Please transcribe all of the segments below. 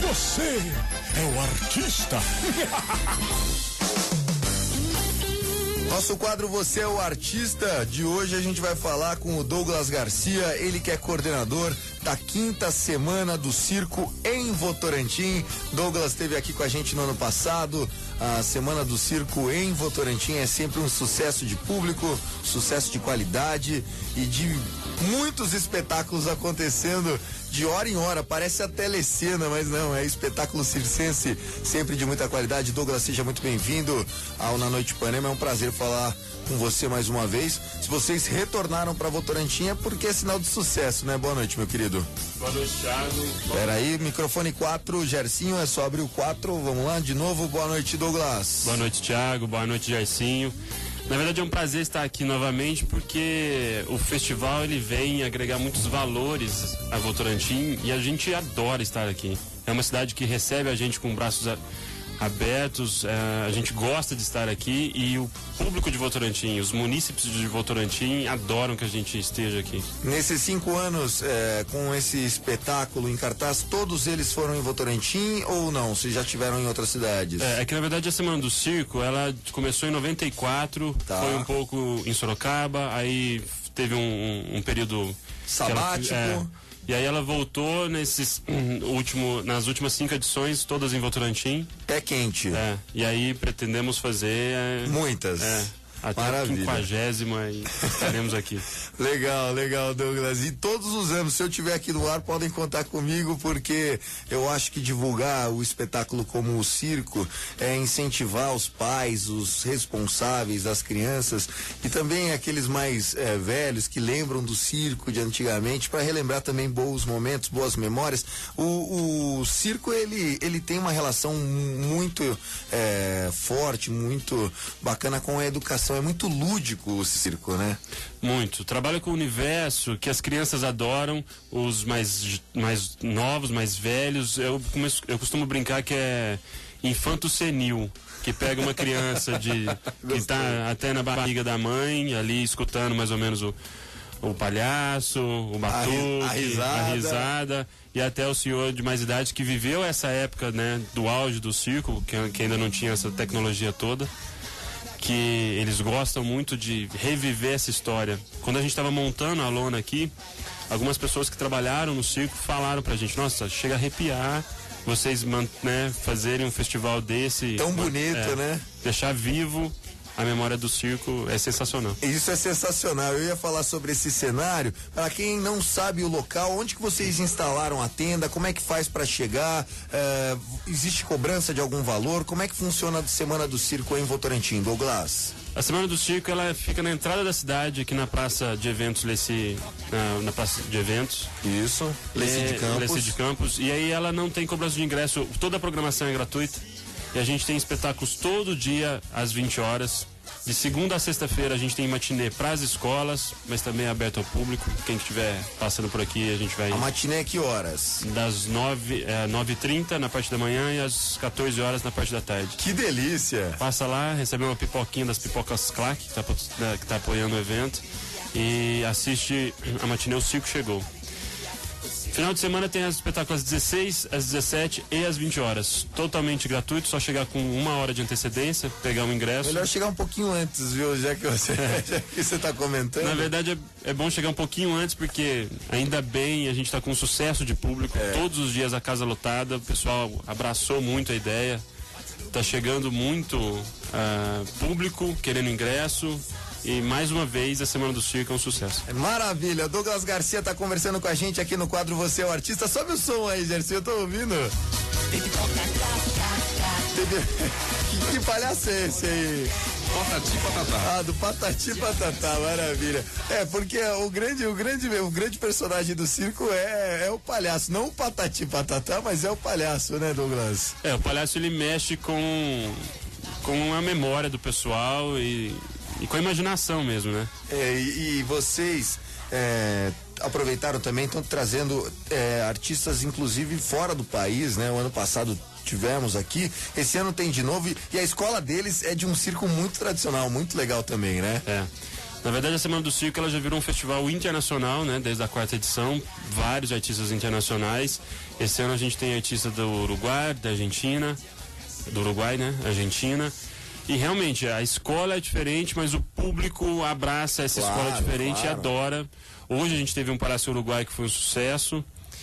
Você é o artista. Nosso quadro Você é o Artista de hoje a gente vai falar com o Douglas Garcia, ele que é coordenador da 5ª Semana do Circo em Votorantim. Douglas esteve aqui com a gente no ano passado. A Semana do Circo em Votorantim é sempre um sucesso de público, sucesso de qualidade e de muitos espetáculos acontecendo de hora em hora, parece a telecena, mas não, é espetáculo circense, sempre de muita qualidade. Douglas, seja muito bem-vindo ao Na Noite Ipanema, é um prazer falar com você mais uma vez. Se vocês retornaram para Votorantim é porque é sinal de sucesso, né? Boa noite, meu querido. Boa noite, Thiago. Peraí, microfone 4, Gercinho, é só abrir o 4, vamos lá, de novo, boa noite, Douglas. Boa noite, Thiago, boa noite, Gercinho. Na verdade é um prazer estar aqui novamente porque o festival ele vem agregar muitos valores a Votorantim e a gente adora estar aqui. É uma cidade que recebe a gente com braços abertos, a gente gosta de estar aqui e o público de Votorantim, os munícipes de Votorantim adoram que a gente esteja aqui. Nesses 5 anos, com esse espetáculo em cartaz, todos eles foram em Votorantim ou não? Se já tiveram em outras cidades? É que na verdade a Semana do Circo, ela começou em 94, tá. Foi um pouco em Sorocaba, aí teve um período sabático. E aí ela voltou nas últimas 5 edições, todas em Votorantim. Pé quente. E aí pretendemos fazer... muitas. Até maravilha. a 50ª e estaremos aqui. Legal, Douglas. E todos os anos, se eu estiver aqui no ar, podem contar comigo, porque eu acho que divulgar o espetáculo como o circo é incentivar os pais, os responsáveis, as crianças e também aqueles mais velhos que lembram do circo de antigamente, para relembrar também bons momentos, boas memórias. O circo, ele tem uma relação muito forte, muito bacana com a educação. É muito lúdico o circo, né? Muito. Trabalha com o universo que as crianças adoram, os mais novos, mais velhos. Eu costumo brincar que é infanto senil, que pega uma criança que está até na barriga da mãe, ali escutando mais ou menos o palhaço, o batuque, a risada, e até o senhor de mais idade que viveu essa época, né, do auge do circo, que ainda não tinha essa tecnologia toda. Que eles gostam muito de reviver essa história. Quando a gente estava montando a lona aqui, algumas pessoas que trabalharam no circo falaram pra gente: nossa, chega a arrepiar vocês fazerem um festival desse. Tão bonito, né? Deixar vivo a memória do circo é sensacional. Isso é sensacional. Eu ia falar sobre esse cenário. Para quem não sabe o local, onde que vocês instalaram a tenda? Como é que faz para chegar? Existe cobrança de algum valor? Como é que funciona a Semana do Circo em Votorantim, Douglas? A Semana do Circo, ela fica na entrada da cidade, aqui na Praça de Eventos na Praça de Eventos. Isso. Leci de Campos. E aí ela não tem cobrança de ingresso. Toda a programação é gratuita. E a gente tem espetáculos todo dia às 20 horas. De segunda a sexta-feira a gente tem matinê para as escolas, mas também é aberto ao público. Quem estiver passando por aqui, a gente vai... A matinê é que horas? Das 9h30 na parte da manhã e às 14 horas na parte da tarde. Que delícia! Passa lá, recebe uma pipoquinha das Pipocas Claque, que tá apoiando o evento, e assiste a matinê O Circo Chegou. Final de semana tem as espetáculos às 16, às 17 e às 20 horas. Totalmente gratuito, só chegar com 1 hora de antecedência, pegar um ingresso. Melhor chegar um pouquinho antes, viu? Já que você está comentando. Na verdade é bom chegar um pouquinho antes, porque ainda bem a gente está com um sucesso de público. Todos os dias a casa lotada, o pessoal abraçou muito a ideia. Tá chegando muito público querendo ingresso. E mais uma vez a Semana do Circo é um sucesso. Maravilha, Douglas Garcia tá conversando com a gente aqui no quadro Você é o Artista. Sobe o som aí, Gercinho, eu tô ouvindo. Que palhaço é esse aí? Patati Patatá. Do Patati Patatá, maravilha. Porque o grande personagem do circo é o palhaço, não o Patati Patatá, mas é o palhaço, né, Douglas? O palhaço ele mexe com a memória do pessoal e com a imaginação mesmo, né? E vocês aproveitaram também, estão trazendo artistas inclusive fora do país, né? O ano passado tivemos aqui, esse ano tem de novo, e a escola deles é de um circo muito tradicional, muito legal também, né? Na verdade, a Semana do Circo ela já virou um festival internacional, né? Desde a 4ª edição, vários artistas internacionais. Esse ano a gente tem artista do Uruguai, da Argentina, do Uruguai, né? Argentina. E realmente, a escola é diferente, mas o público abraça essa escola diferente e adora. Hoje a gente teve um Palácio Uruguai que foi um sucesso.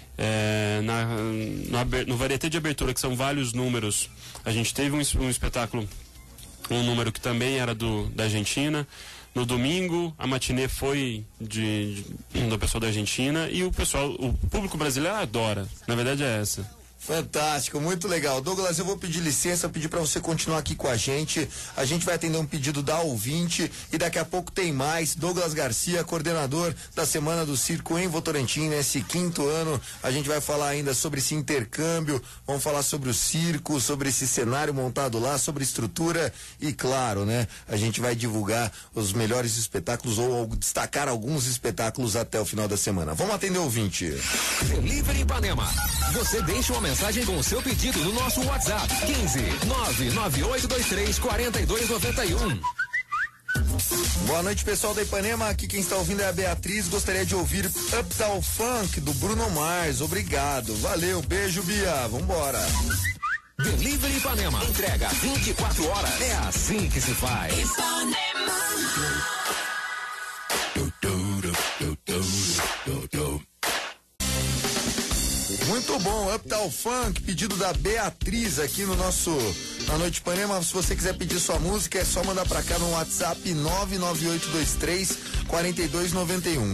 No Varieté de Abertura, que são vários números, a gente teve um espetáculo, um número que também era da Argentina. No domingo, a matinê foi do pessoal da Argentina e o público brasileiro adora. Na verdade é essa. Fantástico, muito legal. Douglas, eu vou pedir licença, pedir para você continuar aqui com a gente. A gente vai atender um pedido da ouvinte e daqui a pouco tem mais. Douglas Garcia, coordenador da Semana do Circo em Votorantim, nesse 5º ano. A gente vai falar ainda sobre esse intercâmbio, vamos falar sobre o circo, sobre esse cenário montado lá, sobre estrutura e, claro, né, a gente vai divulgar os melhores espetáculos ou destacar alguns espetáculos até o final da semana. Vamos atender o ouvinte. Delivery Ipanema. Você deixa uma mensagem com o seu pedido no nosso WhatsApp 15 99823 4291. Boa noite, pessoal da Ipanema. Aqui quem está ouvindo é a Beatriz. Gostaria de ouvir Uptown Funk do Bruno Mars. Obrigado. Valeu. Beijo, Bia. Vambora. Delivery Ipanema. Entrega 24 horas. É assim que se faz. Muito bom, Uptown Funk, pedido da Beatriz aqui no nosso Na Noite Ipanema. Se você quiser pedir sua música, é só mandar pra cá no WhatsApp 99823-4291.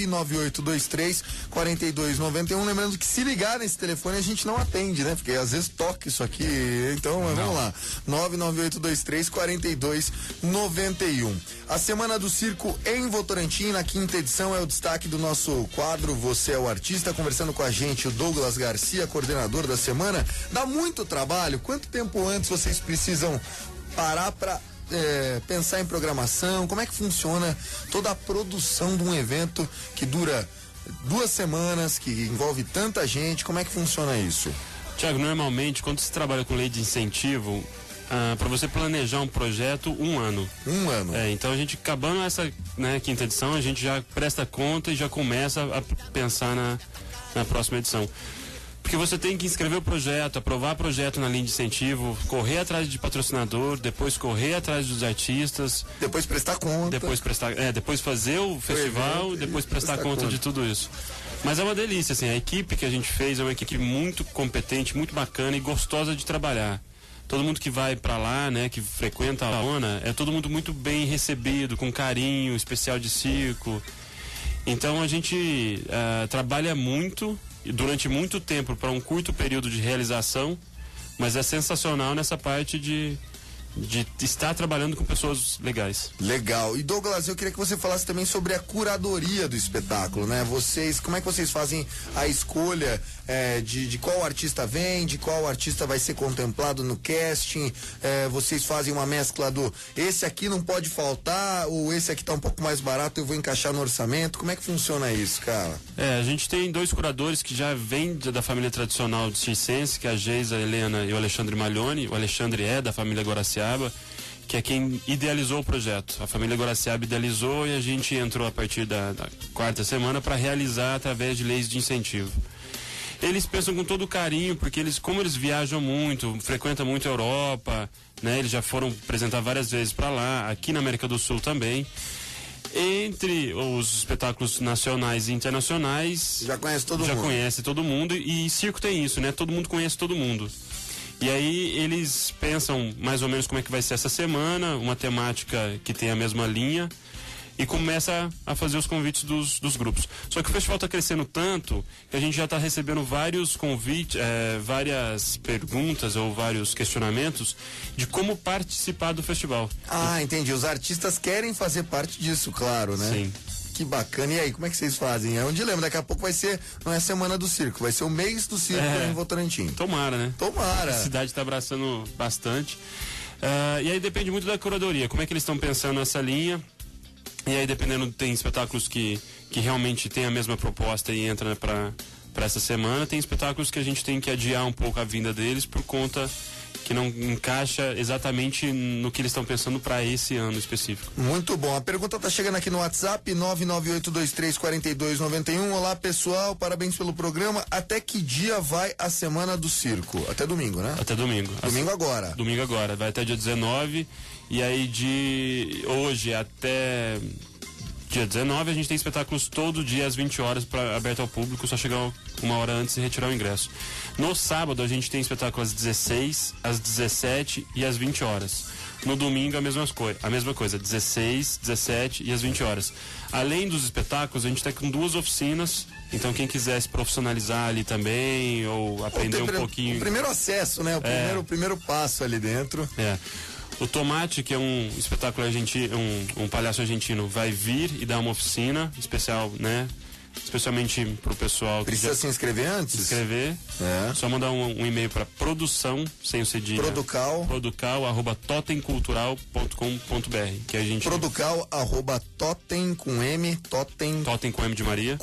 99823-4291. Lembrando que se ligar nesse telefone a gente não atende, né? Porque às vezes toca isso aqui. Então, vamos lá. 99823-4291. A Semana do Circo em Votorantim, na 5ª edição, é o destaque do nosso quadro Você é o Artista. Conversando com a gente, o Douglas Garcia, coordenador da semana. Dá muito trabalho. Quanto tempo antes vocês precisam parar para pensar em programação? Como é que funciona toda a produção de um evento que dura 2 semanas, que envolve tanta gente? Como é que funciona isso? Tiago, normalmente, quando se trabalha com lei de incentivo, para você planejar um projeto, 1 ano. 1 ano. Então a gente, acabando essa 5ª edição, a gente já presta conta e já começa a pensar na próxima edição. Porque você tem que inscrever o projeto, aprovar o projeto na linha de incentivo, correr atrás de patrocinador, depois correr atrás dos artistas. Depois prestar conta. Depois fazer o festival, evento, depois prestar conta de tudo isso. Mas é uma delícia, assim, a equipe que a gente fez é uma equipe muito competente, muito bacana e gostosa de trabalhar. Todo mundo que vai para lá, né, que frequenta a ONA, é todo mundo muito bem recebido, com carinho, especial de circo. Então a gente trabalha muito, durante muito tempo, para um curto período de realização, mas é sensacional nessa parte de estar trabalhando com pessoas legais. Legal. E Douglas, eu queria que você falasse também sobre a curadoria do espetáculo, né? Como é que vocês fazem a escolha de qual artista vem, de qual artista vai ser contemplado no casting? Vocês fazem uma mescla esse aqui não pode faltar, ou esse aqui tá um pouco mais barato, eu vou encaixar no orçamento? Como é que funciona isso, cara? A gente tem 2 curadores que já vêm da família tradicional de circense, que é a Geisa Helena e o Alexandre Maglione. O Alexandre é da família Guaraciaba, que é quem idealizou o projeto. A família Guaraciaba idealizou e a gente entrou a partir da 4ª semana para realizar através de leis de incentivo. Eles pensam com todo carinho, porque como eles viajam muito, frequentam muito a Europa, né? Eles já foram apresentar várias vezes para lá, aqui na América do Sul também. Entre os espetáculos nacionais e internacionais, já conhece todo mundo. Já conhece todo mundo, e circo tem isso, né? Todo mundo conhece todo mundo. E aí eles pensam mais ou menos como é que vai ser essa semana, uma temática que tem a mesma linha, e começa a fazer os convites dos grupos. Só que o festival está crescendo tanto que a gente já está recebendo vários convites, várias perguntas ou vários questionamentos de como participar do festival. Ah, entendi. Os artistas querem fazer parte disso, claro, né? Sim. Que bacana. E aí, como é que vocês fazem? É um dilema. Daqui a pouco vai ser, não é Semana do Circo, vai ser o mês do circo em Votorantim. Tomara, né? Tomara. A cidade está abraçando bastante. E aí depende muito da curadoria. Como é que eles estão pensando nessa linha? E aí, dependendo, tem espetáculos que realmente tem a mesma proposta e entra para essa semana. Tem espetáculos que a gente tem que adiar um pouco a vinda deles por conta que não encaixa exatamente no que eles estão pensando para esse ano específico. Muito bom. A pergunta tá chegando aqui no WhatsApp, 998234291. Olá, pessoal, parabéns pelo programa. Até que dia vai a Semana do Circo? Até domingo, né? Até domingo. Domingo agora. Domingo agora, vai até dia 19, e aí de hoje até dia 19 a gente tem espetáculos todo dia às 20 horas aberto ao público, só chegar uma hora antes e retirar o ingresso. No sábado a gente tem espetáculo às 16, às 17 e às 20 horas. No domingo a mesma coisa, 16, 17 e às 20 horas. Além dos espetáculos, a gente está com 2 oficinas, então quem quiser se profissionalizar ali também, ou aprender um pouquinho... O primeiro acesso, né? O primeiro passo ali dentro. O Tomate, que é um espetáculo argentino, um palhaço argentino, vai vir e dar uma oficina especial, né? Especialmente pro pessoal que precisa se inscrever antes? Se inscrever. Só mandar um e-mail para produção, sem o cedilha. producal@totemcultural.com.br, que a gente... producal@totem com M de Maria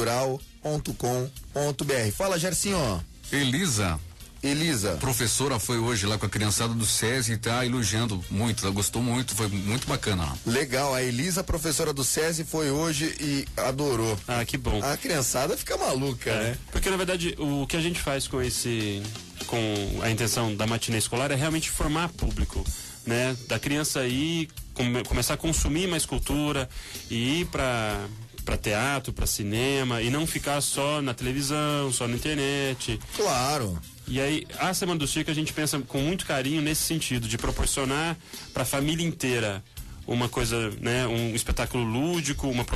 cultural.com.br. Fala, Gersinho. Elisa, professora, foi hoje lá com a criançada do SESI e tá elogiando muito, ela gostou muito, foi muito bacana. Legal, a Elisa, professora do SESI, foi hoje e adorou. Ah, que bom. A criançada fica maluca, né? Porque na verdade o que a gente faz com a intenção da matinê escolar é realmente formar público, né? Da criança ir, começar a consumir mais cultura e ir para teatro, para cinema e não ficar só na televisão, só na internet. Claro. E aí, a Semana do Circo a gente pensa com muito carinho nesse sentido, de proporcionar para a família inteira uma coisa, né, um espetáculo lúdico, uma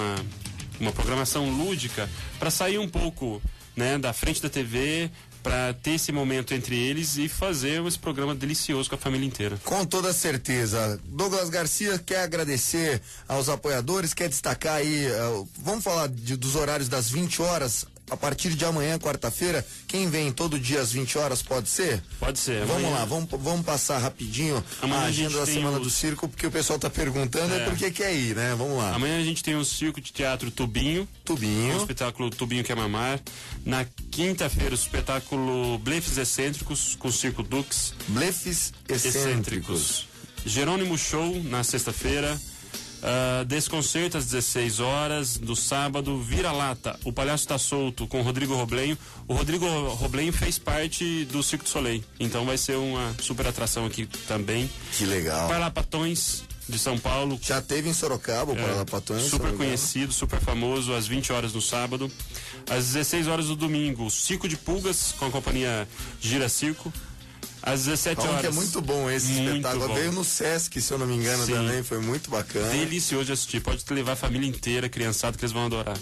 programação lúdica, para sair um pouco, né, da frente da TV, para ter esse momento entre eles e fazer esse programa delicioso com a família inteira. Com toda certeza. Douglas Garcia quer agradecer aos apoiadores, quer destacar aí, vamos falar dos horários das 20 horas, a partir de amanhã, quarta-feira, quem vem todo dia às 20 horas, pode ser? Pode ser. Vamos lá, vamos passar rapidinho a agenda da Semana do Circo, porque o pessoal tá perguntando por que quer ir, né? Vamos lá. Amanhã a gente tem o Circo de Teatro Tubinho. O espetáculo Tubinho Quer Mamar. Na quinta-feira, o espetáculo Blefes Excêntricos, com o Circo Dux. Blefes Excêntricos. Jerônimo Show, na sexta-feira. Desconcerto às 16 horas do sábado. Vira-lata, o palhaço tá solto, com o Rodrigo Roblenho. O Rodrigo Roblenho fez parte do Circo du Soleil, então vai ser uma super atração aqui também. Que legal. Parlapatões de São Paulo, já teve em Sorocaba o Parlapatões, super conhecido, super famoso, às 20 horas no sábado. Às 16 horas do domingo, Circo de Pulgas, com a companhia Gira Circo. Às 17 horas. Que é muito bom esse espetáculo. Veio no Sesc, se eu não me engano. Sim. Também, foi muito bacana. Delicioso de assistir. Pode levar a família inteira, criançada, que eles vão adorar.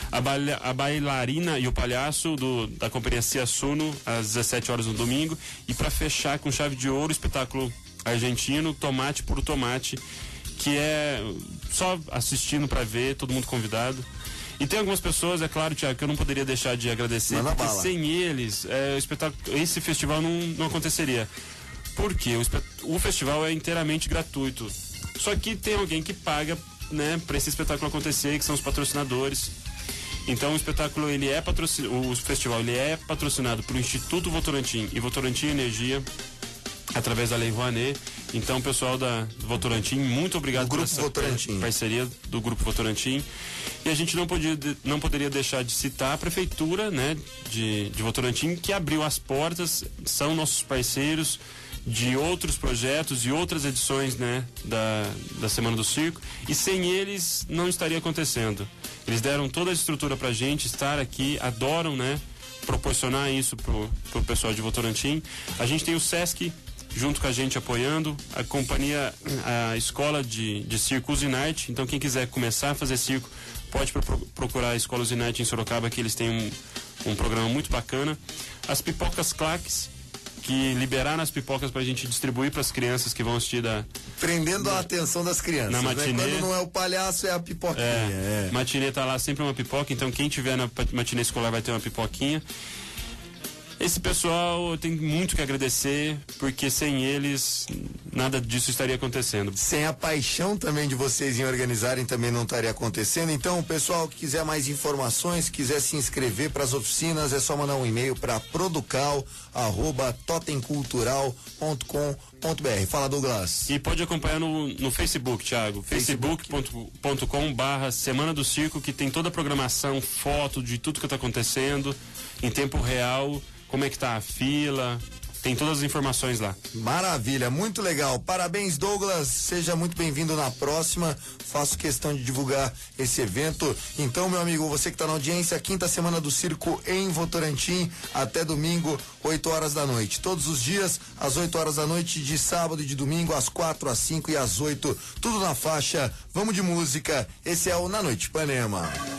A bailarina e o palhaço da companhia Ciassuno, às 17 horas no domingo. E para fechar com chave de ouro, o espetáculo argentino, Tomate por Tomate, que é só assistindo para ver, todo mundo convidado. E tem algumas pessoas, é claro, Thiago, que eu não poderia deixar de agradecer, porque sem eles, esse festival não aconteceria. Porque o festival é inteiramente gratuito. Só que tem alguém que paga, né, para esse espetáculo acontecer, que são os patrocinadores. Então o espetáculo, o festival ele é patrocinado pelo Instituto Votorantim e Votorantim Energia, através da Lei Rouanet. Então, pessoal do Votorantim, muito obrigado por essa parceria do Grupo Votorantim. E a gente não poderia deixar de citar a Prefeitura, né, de Votorantim, que abriu as portas, são nossos parceiros de outros projetos e outras edições, né, da Semana do Circo, e sem eles não estaria acontecendo. Eles deram toda a estrutura pra gente estar aqui, adoram, né, proporcionar isso pro pessoal de Votorantim. A gente tem o Sesc junto com a gente apoiando, a escola de circo Usinarte. Então quem quiser começar a fazer circo pode procurar a escola Usinarte em Sorocaba, que eles têm um programa muito bacana. As pipocas Claques, que liberaram as pipocas pra gente distribuir para as crianças que vão assistir prendendo a atenção das crianças, na matinê, né? Quando não é o palhaço, é a pipoquinha. Matinê tá lá sempre uma pipoca, então quem tiver na matinê escolar vai ter uma pipoquinha. E Esse pessoal eu tenho muito que agradecer, porque sem eles nada disso estaria acontecendo. Sem a paixão também de vocês em organizarem também não estaria acontecendo. Então, pessoal que quiser mais informações, quiser se inscrever para as oficinas, é só mandar um e-mail para producal@totemcultural.com.br. Fala, Douglas. E pode acompanhar no Facebook, Thiago. facebook.com/Semana do Circo, que tem toda a programação, foto de tudo que está acontecendo, em tempo real, como é que tá a fila, tem todas as informações lá. Maravilha, muito legal. Parabéns, Douglas. Seja muito bem-vindo na próxima. Faço questão de divulgar esse evento. Então, meu amigo, você que está na audiência, quinta semana do circo em Votorantim, até domingo, 8 horas da noite. Todos os dias, às 8 horas da noite, de sábado e de domingo, às 4, às 5 e às 8. Tudo na faixa. Vamos de música. Esse é o Na Noite Ipanema.